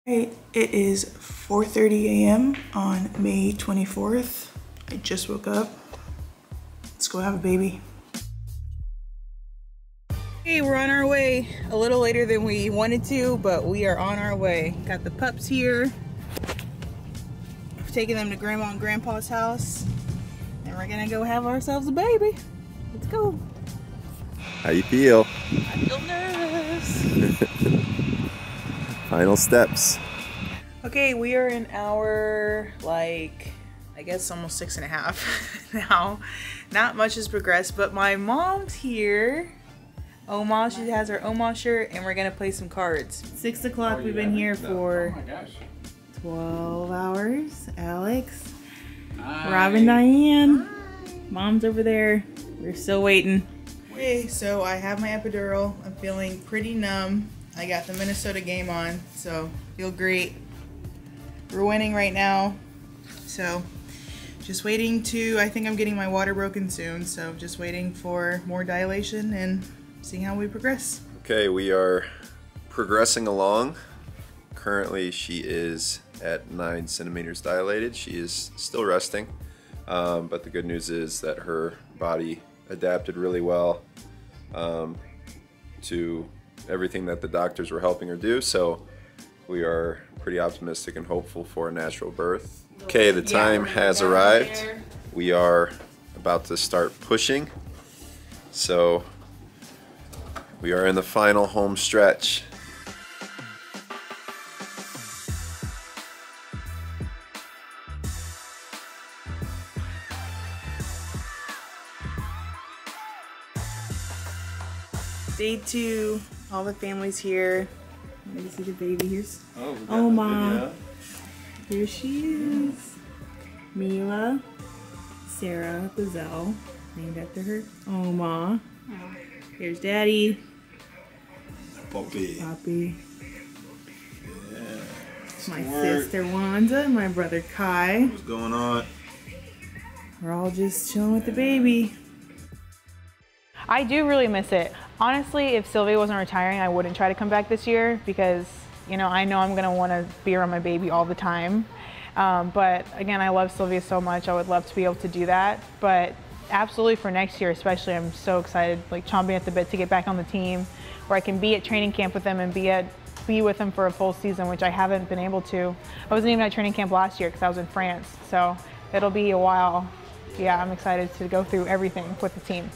Hey, it is 4:30 a.m. on May 24th. I just woke up. Let's go have a baby. Hey, we're on our way. A little later than we wanted to, but we are on our way. Got the pups here. I've taken them to Grandma and Grandpa's house. And we're gonna go have ourselves a baby. Let's go. How you feel? I feel nervous. Final steps. Okay, we are in our, I guess almost 6.5 now. Not much has progressed, but my mom's here. Oma, she has her Oma shirt, and we're gonna play some cards. 6 o'clock, we've been here for 12 hours. Alex, Robin, Diane, Mom's over there. We're still waiting. Okay, so I have my epidural. I'm feeling pretty numb. I got the Minnesota game on, so feel great. We're winning right now, so just waiting to, I think I'm getting my water broken soon, so just waiting for more dilation and seeing how we progress. Okay, we are progressing along. Currently she is at 9 centimeters dilated. She is still resting, but the good news is that her body adapted really well to everything that the doctors were helping her do, so we are pretty optimistic and hopeful for a natural birth. Okay, the time has arrived. We are about to start pushing, so we are in the final home stretch. Day 2, all the family's here. Let me see the baby. Here's Oma. Here she is. Mila, Sarah Gazelle, named after her. Oma. Here's Daddy. Poppy. Poppy. Yeah. My sister Wanda, my brother Kai. What's going on? We're all just chilling with the baby. I do really miss it. Honestly, if Sylvia wasn't retiring, I wouldn't try to come back this year because, you know I'm gonna wanna be around my baby all the time. But again, I love Sylvia so much. I would love to be able to do that. But absolutely for next year, especially, I'm so excited, like chomping at the bit to get back on the team where I can be at training camp with them and be with them for a full season, which I haven't been able to. I wasn't even at training camp last year because I was in France. So it'll be a while. Yeah, I'm excited to go through everything with the team.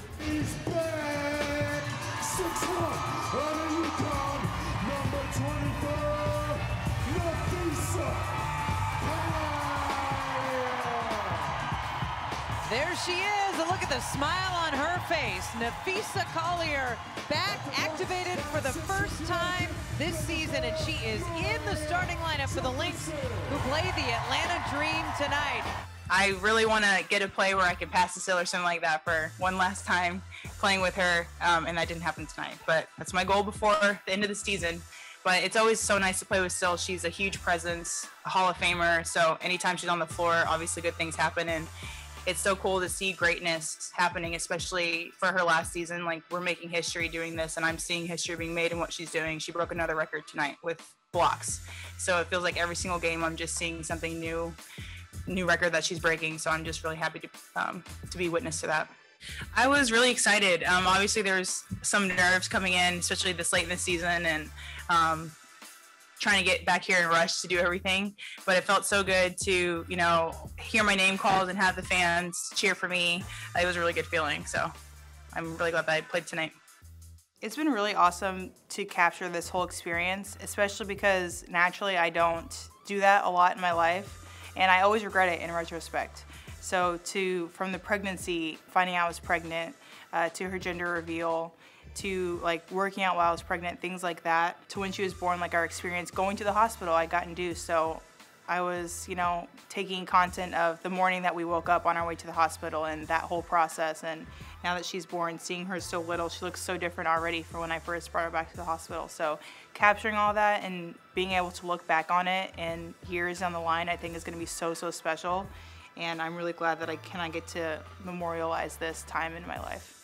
There she is, and look at the smile on her face. Napheesa Collier back activated for the first time this season, and she is in the starting lineup for the Lynx, who play the Atlanta Dream tonight. I really want to get a play where I can pass the Sil or something like that for one last time playing with her, and that didn't happen tonight. But that's my goal before the end of the season. But it's always so nice to play with Sil. She's a huge presence, a Hall of Famer, so anytime she's on the floor, obviously good things happen, and it's so cool to see greatness happening, especially for her last season. Like, we're making history doing this, and I'm seeing history being made in what she's doing. She broke another record tonight with blocks. So it feels like every single game I'm just seeing something new record that she's breaking. So I'm just really happy to be witness to that. I was really excited. Obviously there's some nerves coming in, especially this late in the season, and trying to get back here and rush to do everything, but it felt so good to, hear my name called and have the fans cheer for me. It was a really good feeling, so I'm really glad that I played tonight. It's been really awesome to capture this whole experience, especially because naturally I don't do that a lot in my life, and I always regret it in retrospect. So from the pregnancy, finding out I was pregnant, to her gender reveal, to working out while I was pregnant, things like that, to when she was born, our experience going to the hospital, I got induced. So I was, taking content of the morning that we woke up on our way to the hospital and that whole process. And now that she's born, seeing her so little, she looks so different already from when I first brought her back to the hospital. So capturing all that and being able to look back on it and years down the line, I think is gonna be so, so special. And I'm really glad that I get to memorialize this time in my life.